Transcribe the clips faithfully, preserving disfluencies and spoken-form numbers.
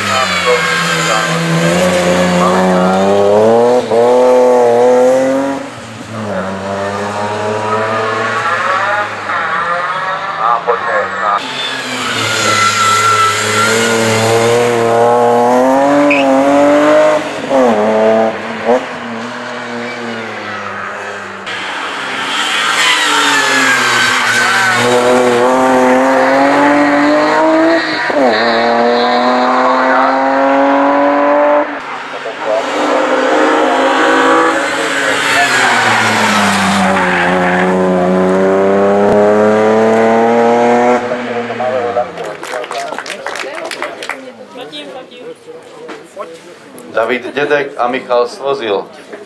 David Dedek a Michal Svozil.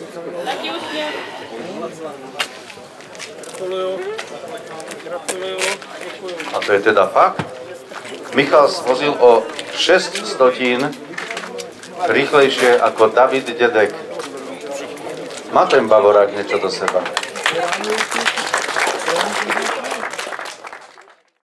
A to je teda fakt? Michal Svozil o šesť stotín rýchlejšie ako David Dedek. Má ten Bavorák niečo do seba.